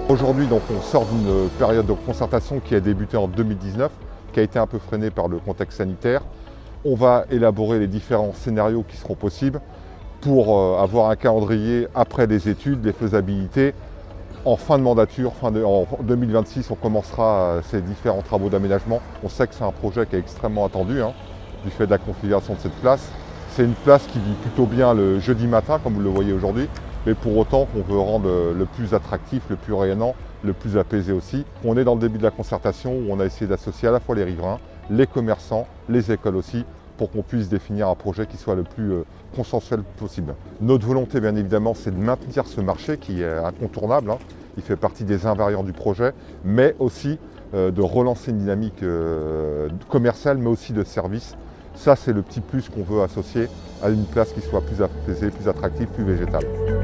Aujourd'hui, donc, on sort d'une période de concertation qui a débuté en 2019, qui a été un peu freinée par le contexte sanitaire. On va élaborer les différents scénarios qui seront possibles pour avoir un calendrier après les études, les faisabilités. En fin de mandature, en 2026, on commencera ces différents travaux d'aménagement. On sait que c'est un projet qui est extrêmement attendu du fait de la configuration de cette place. C'est une place qui vit plutôt bien le jeudi matin, comme vous le voyez aujourd'hui, mais pour autant qu'on veut rendre le plus attractif, le plus rayonnant, le plus apaisé aussi. On est dans le début de la concertation où on a essayé d'associer à la fois les riverains, les commerçants, les écoles aussi, pour qu'on puisse définir un projet qui soit le plus consensuel possible. Notre volonté, bien évidemment, c'est de maintenir ce marché qui est incontournable. Il fait partie des invariants du projet, mais aussi de relancer une dynamique commerciale, mais aussi de service. Ça, c'est le petit plus qu'on veut associer à une place qui soit plus apaisée, plus attractive, plus végétale.